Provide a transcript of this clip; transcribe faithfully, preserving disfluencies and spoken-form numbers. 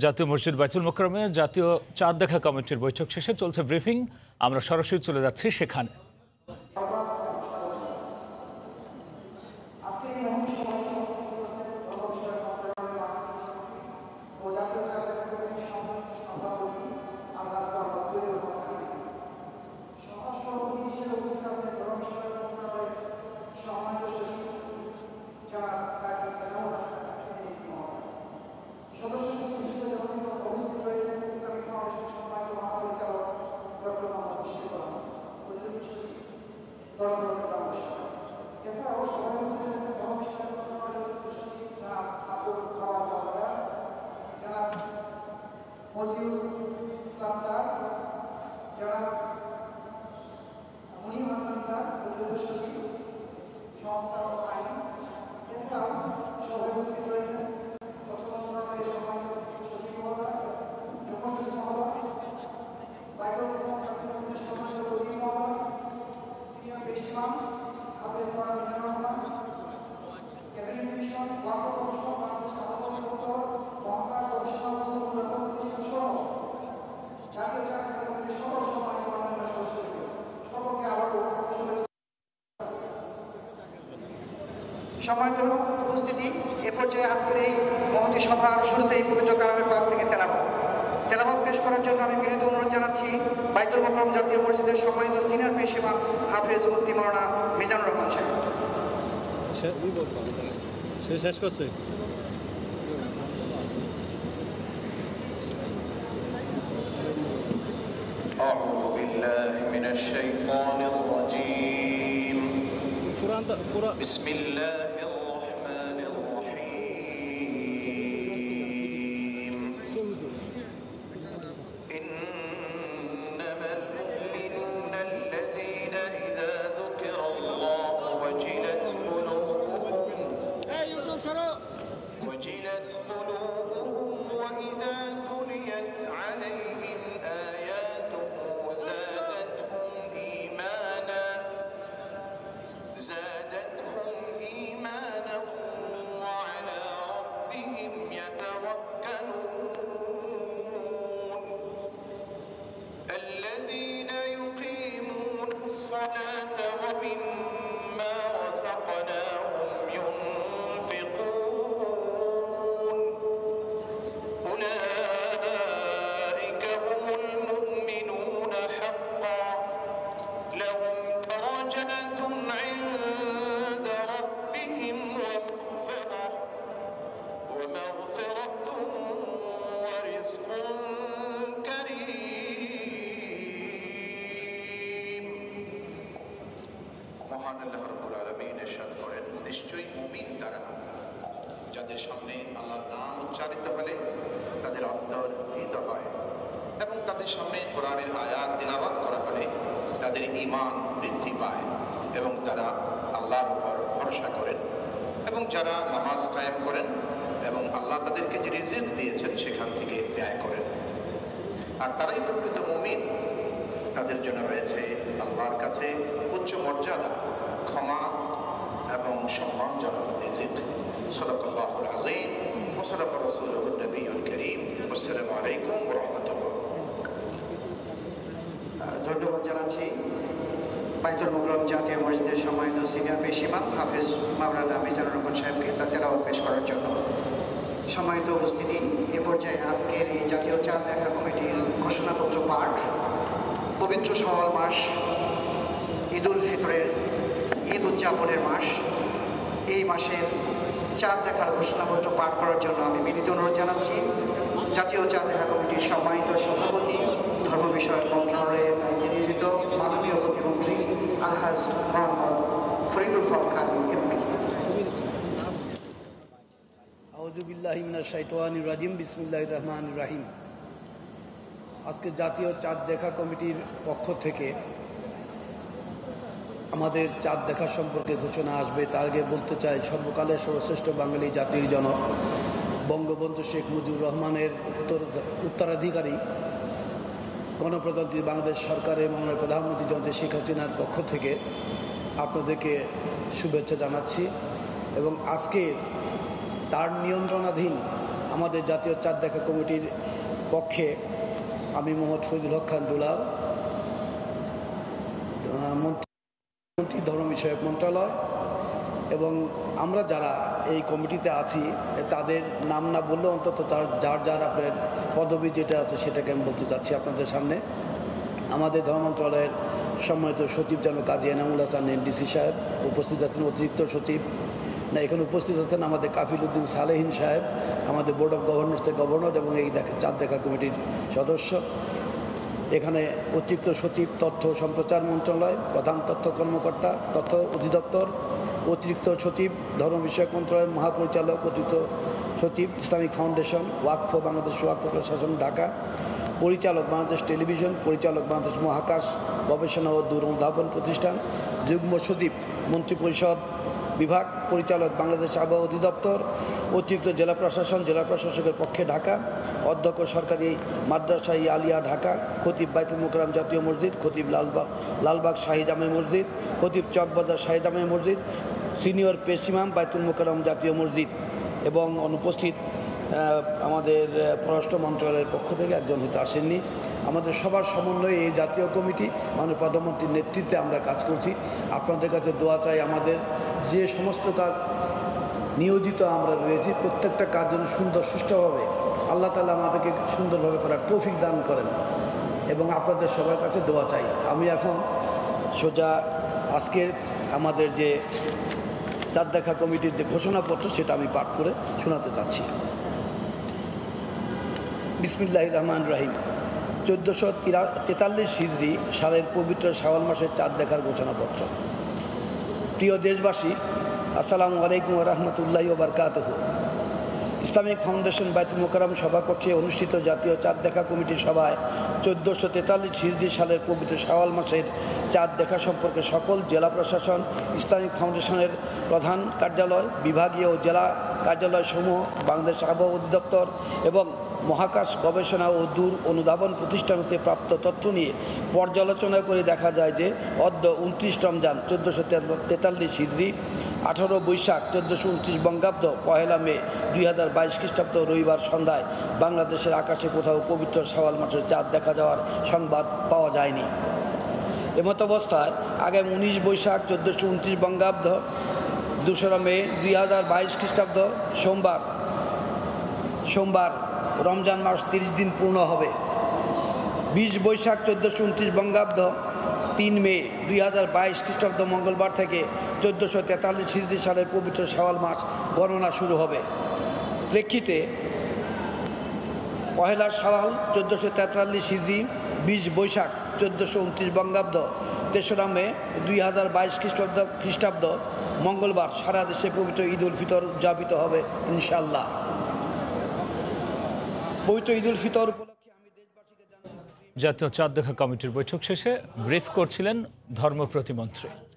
জাতীয় মসজিদ বাইতুল মুকাররমে জাতীয় চাঁদ দেখা কমিটির বৈঠক শেষে চলছে ব্রিফিং। আমরা সরাসরি চলে যাচ্ছি সেখানে। সম্মানিত উপস্থিতি, এ পর্যায়ে আজকের এই মহতী সভার শুরুতেই পবিত্র কালামের পাক থেকে তেলাওয়াত তেলাওয়াত পেশ করার জন্য আমি বিনীত অনুরোধ জানাচ্ছি বাইতুল মুকাররম জাতীয় মসজিদের সম্মানিত সিনিয়র পেশ ইমাম হাফেজ মুফতি মাওলানা মিজানুর রহমান সাহেব। শেষ করছে। أعوذ بالله من الشيطان الرجيم. بسم الله الرحمن الرحيم. إنما المؤمنون الذين إذا ذكر الله وجلت قلوبهم وجلت قلوبهم وإذا تليت عليهم آياته زادتهم إيمانا زادتهم إيمانا وعلى ربهم يتوكلون الذين يقيمون الصلاة ومما رزقناهم ينفقون أولئك هم المؤمنون حقا لهم درجات عند ربهم ومغفرة ومغفرة ورزق كريم. মহান আল্লাহ রাব্বুল আলামিন ইরশাদ করেন, নিশ্চয়ই মুমিন তারা যাদের সামনে আল্লাহর নাম উচ্চারিত হলে তাদের অন্তর ভীত হয় এবং তাদের সামনে কোরআনের আয়াত তিলাওয়াত করা হলে তাদের ঈমান বৃদ্ধি পায় এবং তারা আল্লাহর উপর ভরসা করেন এবং যারা নামাজ কায়েম করেন এবং আল্লাহ তাদেরকে যে রিজিক দিয়েছেন সেখান থেকে ব্যয় করেন, আর তারাই প্রকৃত মুমিন। তাদের জন্য রয়েছে আল্লাহর কাছে উচ্চ মর্যাদা, ক্ষমা এবং সম্মানজনক রিজিক। সাদাকাল্লাহুল আযীম ওয়া সাদাকা রাসূলুহুন নবিয়্যুল কারীম। আসসালামু আলাইকুম ওয়া রাহমাতুল্লাহ। ধন্যবাদ জানাচ্ছি বাইতুল মুকাররম জাতীয় মসজিদের সম্মানিত সিনিয়র পেশ ইমাম হাফেজ মাওলানা মিজানুর রহমান সাহেবকে তার তেলাওয়াত পেশ করার জন্য। সম্মানিত উপস্থিতি, এ পর্যায়ে আজকের এই জাতীয় চাঁদ দেখা কমিটির ঘোষণাপত্র পাঠ। পবিত্র শাওয়াল মাস, ঈদ-উল-ফিতরের ঈদ উদযাপনের মাস, এই মাসের চাঁদ দেখার ঘোষণাপত্র পাঠ করার জন্য আমি বিনীত অনুরোধ জানাচ্ছি জাতীয় চাঁদ দেখা কমিটির সম্মানিত সভাপতি, ধর্ম বিষয়ক মন্ত্রণালয়ের দায়িত্বে নিয়োজিত মাননীয় প্রতিমন্ত্রী আলহাজ মোহাম্মদ ফরিদুল হক খান এমপি। আউযু বিল্লাহি মিনাশ শাইতানির রাজিম। বিসমিল্লাহির রহমানির রহিম। আজকে জাতীয় চাঁদ দেখা কমিটির পক্ষ থেকে আমাদের চাঁদ দেখা সম্পর্কে ঘোষণা আসবে। তার আগে বলতে চাই, সর্বকালের সর্বশ্রেষ্ঠ বাঙালি জাতির জনক বঙ্গবন্ধু শেখ মুজিবুর রহমানের উত্তর উত্তরাধিকারী গণপ্রজাতন্ত্রী বাংলাদেশ সরকারের মাননীয় প্রধানমন্ত্রী জনতা শেখ হাসিনার পক্ষ থেকে আপনাদেরকে শুভেচ্ছা জানাচ্ছি এবং আজকে তার নিয়ন্ত্রণাধীন আমাদের জাতীয় চাঁদ দেখা কমিটির পক্ষে আমি মোহাম্মদ ফরিদুল হক খান দুলাল, মন্ত্রী ধর্ম বিষয়ক মন্ত্রণালয়, এবং আমরা যারা এই কমিটিতে আছি তাদের নাম না বললেও অন্তত তার যার যার আপনার পদবি যেটা আছে সেটাকে আমি বলতে চাচ্ছি আপনাদের সামনে। আমাদের ধর্ম মন্ত্রণালয়ের সম্মানিত সচিব জনক কাজী এনামুল হাসান এনডিসি সাহেব উপস্থিত আছেন, অতিরিক্ত সচিব না এখানে উপস্থিত আছেন আমাদের কাফিল উদ্দিন সালেহীন সাহেব, আমাদের বোর্ড অফ গভর্নর্সের গভর্নর এবং এই দেখা চাঁদ দেখা কমিটির সদস্য। এখানে অতিরিক্ত সচিব তথ্য সম্প্রচার মন্ত্রণালয়, প্রধান তথ্য কর্মকর্তা তথ্য অধিদপ্তর, অতিরিক্ত সচিব ধর্ম বিষয়ক মন্ত্রণালয় মহাপরিচালক, অতিরিক্ত সচিব ইসলামিক ফাউন্ডেশন, ওয়াকফ বাংলাদেশ ওয়াকফ প্রশাসন ঢাকা, পরিচালক বাংলাদেশ টেলিভিশন, পরিচালক বাংলাদেশ মহাকাশ গবেষণা ও দূর অনুধাবন প্রতিষ্ঠান, যুগ্ম সচিব মন্ত্রিপরিষদ বিভাগ, পরিচালক বাংলাদেশ আবহাওয়া অধিদপ্তর, অতিরিক্ত জেলা প্রশাসন জেলা প্রশাসকের পক্ষে ঢাকা, অধ্যক্ষ সরকারি মাদ্রাসা ই আলিয়া ঢাকা, খতিব বাইতুল মুকাররম জাতীয় মসজিদ, খতিব লালবাগ লালবাগ শাহী জামে মসজিদ, খতিব চকবাজার শাহী জামে মসজিদ, সিনিয়র পেশ ইমাম বাইতুল মুকাররম জাতীয় মসজিদ এবং অনুপস্থিত আমাদের পররাষ্ট্র মন্ত্রণালয়ের পক্ষ থেকে একজন হয়তো আসেননি। আমাদের সবার সমন্বয়ে এই জাতীয় কমিটি মাননীয় প্রধানমন্ত্রীর নেতৃত্বে আমরা কাজ করছি। আপনাদের কাছে দোয়া চাই আমাদের যে সমস্ত কাজ নিয়োজিত আমরা রয়েছি প্রত্যেকটা কাজ যেন সুন্দর সুষ্ঠুভাবে আল্লাহ তাআলা আমাদেরকে সুন্দরভাবে করার তৌফিক দান করেন এবং আপনাদের সবার কাছে দোয়া চাই। আমি এখন সোজা আজকের আমাদের যে চাঁদ দেখা কমিটির যে ঘোষণাপত্র সেটা আমি পাঠ করে শোনাতে চাচ্ছি। বিসমিল্লাহির রহমানির রহিম। চোদ্দোশো তেতাল্লিশ হিজরি সালের পবিত্র শাওয়াল মাসের চাঁদ দেখার ঘোষণাপত্র। প্রিয় দেশবাসী, আসসালামু আলাইকুম ওয়া রাহমাতুল্লাহি ওয়া বারাকাতুহু। ইসলামিক ফাউন্ডেশন বাইতুল মুকাররম সভাকক্ষে অনুষ্ঠিত জাতীয় চাঁদ দেখা কমিটির সভায় চোদ্দোশো তেতাল্লিশ হিজরি সালের পবিত্র শাওয়াল মাসের চাঁদ দেখা সম্পর্কে সকল জেলা প্রশাসন, ইসলামিক ফাউন্ডেশনের প্রধান কার্যালয়, বিভাগীয় ও জেলা কার্যালয়সমূহ, বাংলাদেশ আবহাওয়া অধিদপ্তর এবং মহাকাশ গবেষণা ও দূর অনুধাবন প্রতিষ্ঠান হতে প্রাপ্ত তথ্য নিয়ে পর্যালোচনা করে দেখা যায় যে অদ্য উনত্রিশ রমজান চোদ্দোশো তেতাল্লিশ হিজরি, আঠারো বৈশাখ চোদ্দোশো উনত্রিশ বঙ্গাব্দ, পহেলা মে দুই হাজার বাইশ খ্রিস্টাব্দ রবিবার সন্ধ্যায় বাংলাদেশের আকাশে কোথাও পবিত্র শাওয়াল মাসের চাঁদ দেখা যাওয়ার সংবাদ পাওয়া যায়নি। এমত অবস্থায় আগামী উনিশ বৈশাখ চোদ্দোশো উনত্রিশ বঙ্গাব্দ, দোসরা মে দুই হাজার বাইশ খ্রিস্টাব্দ সোমবার সোমবার রমজান মাস তিরিশ দিন পূর্ণ হবে। বিশ বৈশাখ চোদ্দোশো উনত্রিশ বঙ্গাব্দ, তিন মে দুই হাজার বাইশ খ্রিস্টাব্দ মঙ্গলবার থেকে চোদ্দোশো তেতাল্লিশ হিজরি সালের পবিত্র শাওয়াল মাস গণনা শুরু হবে। প্রেক্ষিতে পহেলা শাওয়াল চোদ্দোশো তেতাল্লিশ হিজরি, বিশ বৈশাখ চোদ্দোশো উনত্রিশ বঙ্গাব্দ, তেসরা মে দুই হাজার বাইশ খ্রিস্টাব্দ খ্রিস্টাব্দ মঙ্গলবার সারা দেশে পবিত্র ঈদ-উল ফিতর উদযাপিত হবে ইনশাআল্লাহ। পবিত্র ঈদ-উল ফিতর উপলক্ষে আমি দেশবাসীকে জানাই। জাতীয় চাঁদ দেখা কমিটির বৈঠক শেষে ব্রিফ করছিলেন ধর্ম প্রতিমন্ত্রী।